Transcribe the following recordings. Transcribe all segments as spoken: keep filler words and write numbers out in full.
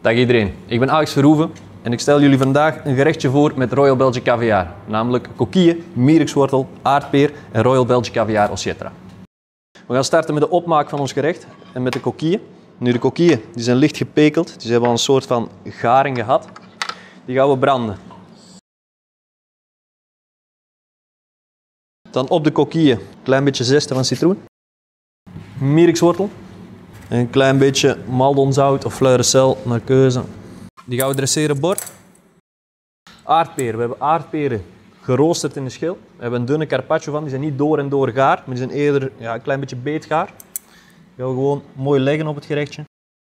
Dag iedereen, ik ben Alex Verhoeven en ik stel jullie vandaag een gerechtje voor met Royal Belgic Caviar. Namelijk coquille, mierikswortel, aardpeer en Royal Belgic Caviar Ossietra. We gaan starten met de opmaak van ons gerecht en met de coquille. Nu de coquille, die zijn licht gepekeld, die hebben al een soort van garing gehad. Die gaan we branden. Dan op de coquille een klein beetje zeste van citroen. Mierikswortel. Een klein beetje maldonzout of fluorescel naar keuze. Die gaan we dresseren op bord. Aardperen. We hebben aardperen geroosterd in de schil. We hebben een dunne carpaccio van. Die zijn niet door en door gaar, maar die zijn eerder ja, een klein beetje beetgaar. Die gaan we gewoon mooi leggen op het gerechtje.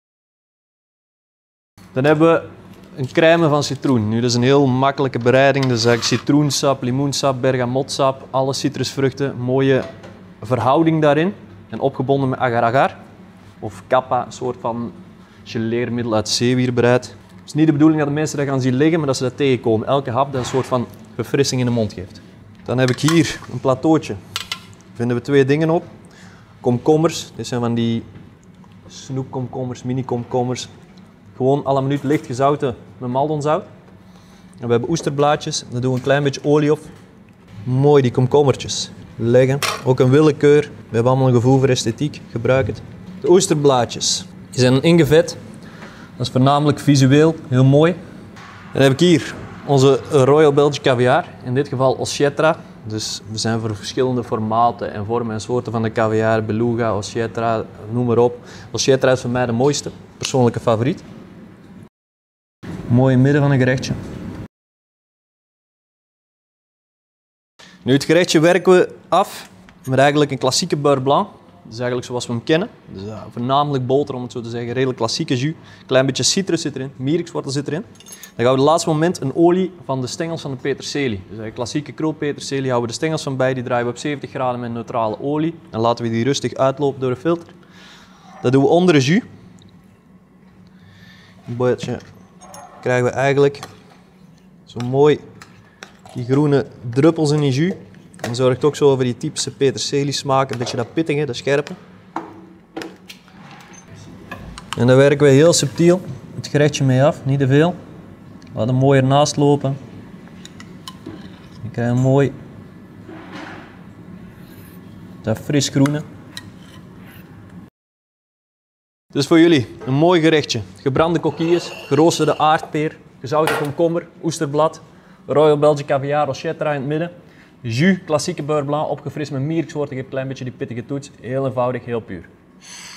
Dan hebben we een crème van citroen. Nu, dat is een heel makkelijke bereiding. Dat is eigenlijk citroensap, limoensap, bergamotsap, alle citrusvruchten. Mooie verhouding daarin. En opgebonden met agar-agar. Of kappa, een soort van geleermiddel uit zeewierbereid. Het is niet de bedoeling dat de mensen dat gaan zien liggen, maar dat ze dat tegenkomen. Elke hap dat een soort van verfrissing in de mond geeft. Dan heb ik hier een plateautje. Daar vinden we twee dingen op. Komkommers. Dit zijn van die snoepkomkommers, mini-komkommers. Gewoon à la minuut licht gezouten met maldonzout. En we hebben oesterblaadjes. Daar doen we een klein beetje olie op. Mooi die komkommertjes leggen. Ook een willekeur. We hebben allemaal een gevoel voor esthetiek. Gebruik het. De oesterblaadjes. Die zijn ingevet. Dat is voornamelijk visueel heel mooi. Dan heb ik hier onze Royal Belgic Caviar. In dit geval Ossietra. Dus we zijn voor verschillende formaten en vormen en soorten van de caviar. Beluga, Ossietra, noem maar op. Ossietra is voor mij de mooiste. Persoonlijke favoriet. Mooi in het midden van een gerechtje. Nu, het gerechtje werken we af met eigenlijk een klassieke beurre blanc. Dat is eigenlijk zoals we hem kennen. Dus, uh, voornamelijk boter, om het zo te zeggen. Redelijk klassieke jus. Een klein beetje citrus zit erin. Mierikswortel zit erin. Dan gaan we op het laatste moment een olie van de stengels van de peterselie. Dus een klassieke krulpeterselie houden we de stengels van bij. Die draaien we op zeventig graden met neutrale olie. Dan laten we die rustig uitlopen door een filter. Dat doen we onder het jus. Een beetje krijgen we eigenlijk zo mooi die groene druppels in die jus. En zorgt ook zo voor die typische peterselie smaak, een beetje dat pittige, dat scherpe. En dan werken we heel subtiel het gerechtje mee af, niet te veel. Laat hem mooi ernaast lopen. Dan krijg je mooi dat fris groene. Dus voor jullie een mooi gerechtje. Gebrande coquilles, geroosterde aardpeer, gezouten komkommer, oesterblad, Royal Belgic Caviar Ossietra in het midden. Jus, klassieke beurre blanc, opgefrist met mierikswortel, geeft een klein beetje die pittige toets. Heel eenvoudig, heel puur.